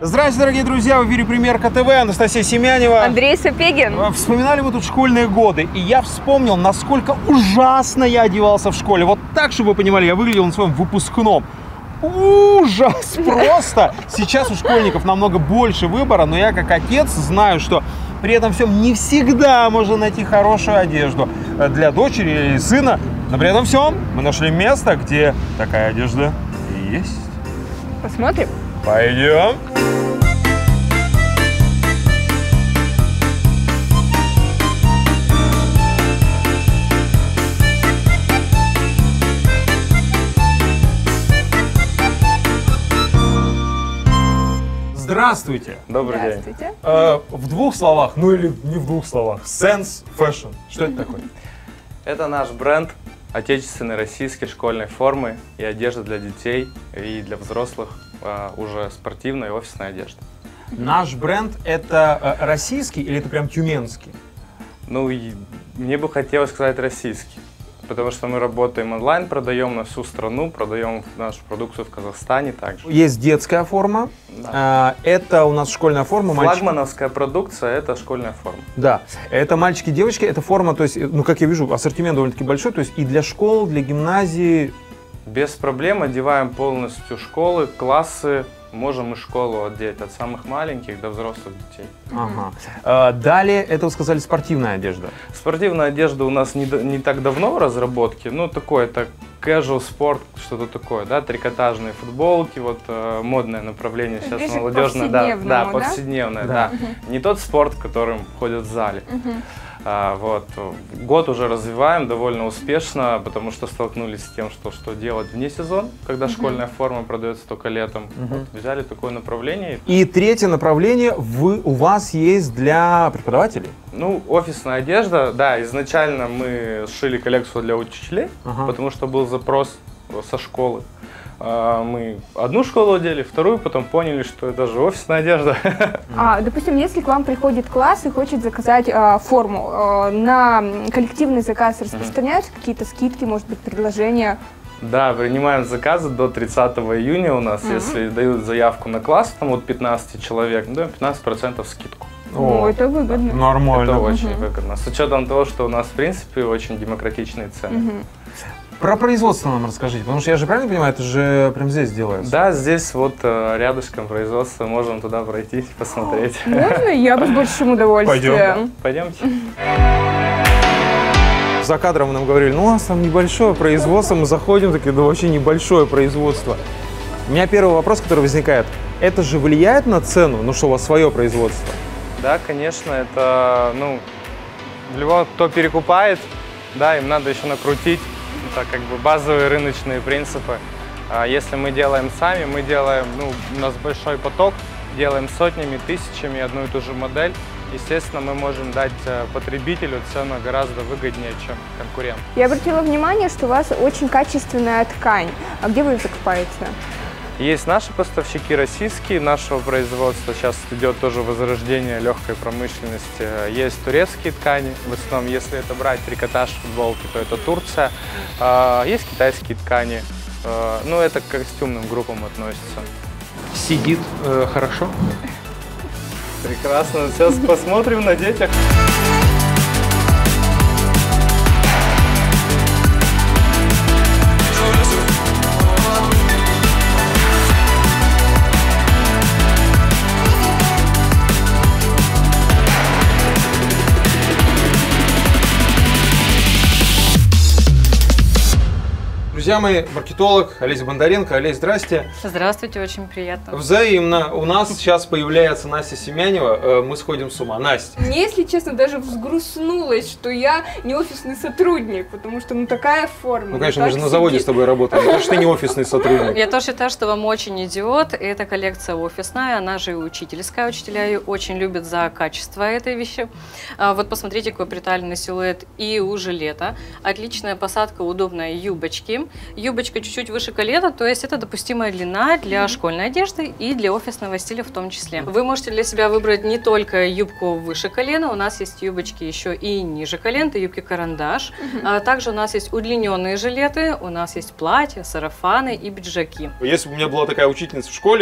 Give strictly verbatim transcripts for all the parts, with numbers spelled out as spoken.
Здравствуйте, дорогие друзья! В эфире Примерка ТВ, Анастасия Семянева. Андрей Сапегин. Вспоминали мы тут школьные годы, и я вспомнил, насколько ужасно я одевался в школе. Вот так, чтобы вы понимали, я выглядел на своем выпускном. Ужас просто! Сейчас у школьников намного больше выбора, но я как отец знаю, что при этом всем не всегда можно найти хорошую одежду для дочери или сына. Но при этом всем мы нашли место, где такая одежда есть. Посмотрим. Пойдем. Здравствуйте! Добрый Здравствуйте. день. Э, в двух словах, ну или не в двух словах, Sense Fashion. Что это такое? Это наш бренд отечественной российской школьной формы и одежды для детей и для взрослых, а, уже спортивная и офисная одежда. Наш бренд это э, российский или это прям тюменский? Ну, и мне бы хотелось сказать российский, потому что мы работаем онлайн, продаем на всю страну, продаем нашу продукцию в Казахстане также. Есть детская форма, Да. э, это у нас школьная форма. Мальчики. Флагмановская продукция – это школьная форма. Да, это мальчики и девочки, это форма, то есть, ну как я вижу, ассортимент довольно-таки большой, то есть и для школ, для гимназии. Без проблем одеваем полностью школы, классы. Можем и школу одеть от самых маленьких до взрослых детей. Ага. Э, далее, это вы сказали, спортивная одежда. Спортивная одежда у нас не, д- не так давно в разработке, ну такое, это casual спорт, что-то такое, да, трикотажные футболки, вот э, модное направление сейчас Ближе к молодежное, да, да, повседневному, да? повседневное, Да. да, не тот спорт, в которым ходят в зале. А, вот. Год уже развиваем довольно успешно, потому что столкнулись с тем, что, что делать вне сезона, когда uh-huh. школьная форма продается только летом. Uh-huh. Вот, взяли такое направление. И третье направление вы, у вас есть для преподавателей? Ну, офисная одежда, да, изначально мы сшили коллекцию для учителей, uh-huh. потому что был запрос со школы. Мы одну школу одели, вторую, потом поняли, что это же офисная одежда. А, допустим, если к вам приходит класс и хочет заказать а, форму, а, на коллективный заказ распространяются mm-hmm. какие-то скидки, может быть, предложения? Да, принимаем заказы до тридцатого июня у нас, mm-hmm. если дают заявку на класс, там вот пятнадцать человек, даем пятнадцать процентов скидку. О, О, это выгодно. Нормально. Это очень mm-hmm. выгодно, с учетом того, что у нас, в принципе, очень демократичные цены. Mm-hmm. Про производство нам расскажите, потому что я же правильно понимаю, это же прям здесь делается? Да, здесь вот э, рядышком производство, можем туда пройтись, посмотреть. Можно? Я бы с большим удовольствием. Пойдем. Пойдемте. За кадром нам говорили, ну у нас там небольшое производство, мы заходим, такие, да вообще небольшое производство. У меня первый вопрос, который возникает, это же влияет на цену, ну что у вас свое производство? Да, конечно, это, ну, любого, кто перекупает, да, им надо еще накрутить. Это как бы базовые рыночные принципы. А если мы делаем сами, мы делаем, ну, у нас большой поток, делаем сотнями, тысячами одну и ту же модель. Естественно, мы можем дать потребителю цену гораздо выгоднее, чем конкурент. Я обратила внимание, что у вас очень качественная ткань. А где вы ее закупаете? Есть наши поставщики российские, нашего производства. Сейчас идет тоже возрождение легкой промышленности. Есть турецкие ткани, в основном, если это брать трикотаж футболки, то это Турция. Есть китайские ткани, ну это к костюмным группам относится. Сидит э, хорошо? Прекрасно, сейчас посмотрим на детях. Друзья мои, маркетолог Олеся Бондаренко. Олесь, здрасте. Здравствуйте, очень приятно. Взаимно. У нас сейчас появляется Настя Семянева. Мы сходим с ума. Настя. Мне, если честно, даже взгрустнулось, что я не офисный сотрудник, потому что ну такая форма. Ну, конечно, мы же на заводе с тобой работаем. Потому что ты не офисный сотрудник. Я тоже считаю, что вам очень идет. Эта коллекция офисная, она же и учительская. Учителя ее очень любят за качество этой вещи. Вот посмотрите, какой приталенный силуэт и у жилета. Отличная посадка, удобная юбочки. Юбочка чуть-чуть выше колена, то есть это допустимая длина для mm-hmm. школьной одежды и для офисного стиля в том числе. Вы можете для себя выбрать не только юбку выше колена, у нас есть юбочки еще и ниже колен, это юбки-карандаш. Mm-hmm. а также у нас есть удлиненные жилеты, у нас есть платья, сарафаны и пиджаки. Если бы у меня была такая учительница в школе,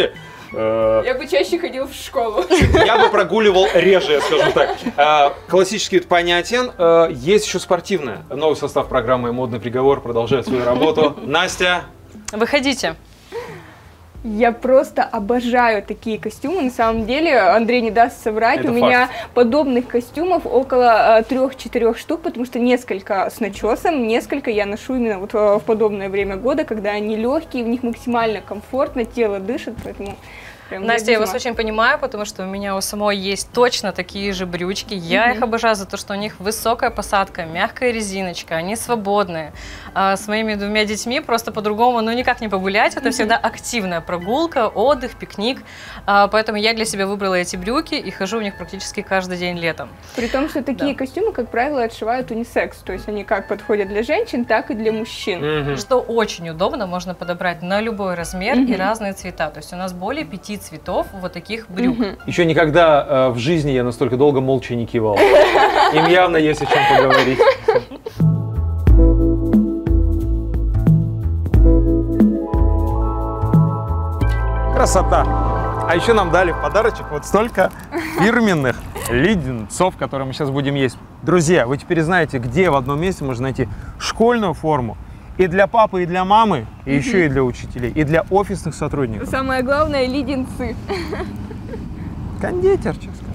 Э, Я бы чаще ходил в школу. Я бы прогуливал реже, я скажу так. Э, Классический вид понятен. Э, Есть еще спортивное. Новый состав программы «Модный приговор» продолжает свою работу. Настя. Выходите. Я просто обожаю такие костюмы. На самом деле, Андрей не даст соврать, Это у меня факт. подобных костюмов около трех-четырех штук, потому что несколько с начесом, несколько я ношу именно вот э, в подобное время года, когда они легкие, в них максимально комфортно, тело дышит, поэтому... прям Настя, я вас безумно. очень понимаю, потому что у меня у самой есть точно такие же брючки. Я их обожаю за то, что у них высокая посадка, мягкая резиночка, они свободные. А с моими двумя детьми просто по-другому, ну, никак не погулять. Это всегда активная прогулка, отдых, пикник. А, поэтому я для себя выбрала эти брюки и хожу в них практически каждый день летом. При том, что такие Да. костюмы, как правило, отшивают унисекс, то есть они как подходят для женщин, так и для мужчин. Мгм. Что очень удобно, можно подобрать на любой размер и Мгм. разные цвета. То есть у нас более пяти цветов вот таких брюк. Мгм. Еще никогда э, в жизни я настолько долго молча не кивал. Им явно есть о чем поговорить. Красота! А еще нам дали в подарочек вот столько фирменных леденцов, которые мы сейчас будем есть. Друзья, вы теперь знаете, где в одном месте можно найти школьную форму и для папы, и для мамы, и еще и для учителей, и для офисных сотрудников. Самое главное — леденцы. Кондитерческий.